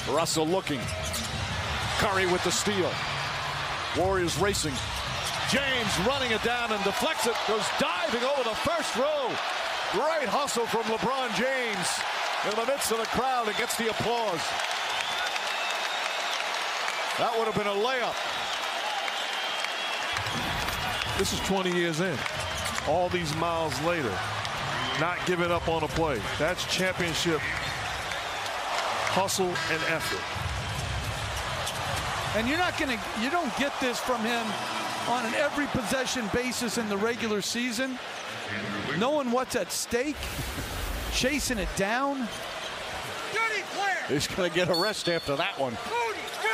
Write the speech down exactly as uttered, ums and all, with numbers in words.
Russell looking. Curry with the steal. Warriors racing. James running it down and deflects it. Goes diving over the first row. Great hustle from LeBron James in the midst of the crowd and gets the applause. That would have been a layup. This is twenty years in. All these miles later, not giving up on a play. That's championship hustle and effort. And you're not going to, you don't get this from him on an every possession basis in the regular season. Knowing what's at stake, chasing it down. He's going to get a rest after that one.